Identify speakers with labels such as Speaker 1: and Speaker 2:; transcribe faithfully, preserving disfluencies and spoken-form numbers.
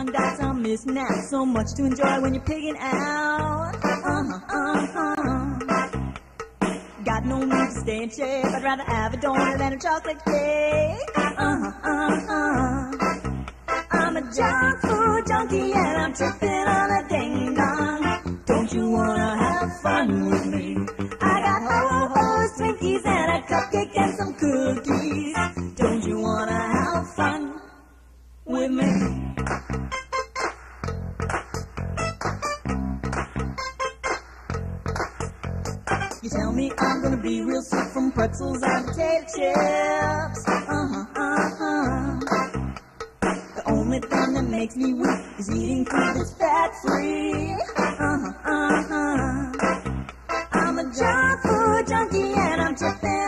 Speaker 1: tongue got some misnap. So much to enjoy when you're pigging out. Uh-huh, uh-huh. Got no need to stay in shape. I'd rather have a donut than a chocolate cake. Uh-huh, uh-huh. I'm a junk food junkie and I'm tripping on a ding dong. Don't you wanna have fun with me? I got ho-hos, Twinkies, and a cupcake and some cookies. Don't you wanna have fun with me? You tell me I'm gonna be real sick from pretzels and potato chips. Uh-huh, uh-huh. The only thing that makes me weak is eating food that's fat-free. Uh-huh, uh-huh. I'm a junk food junkie and I'm tripping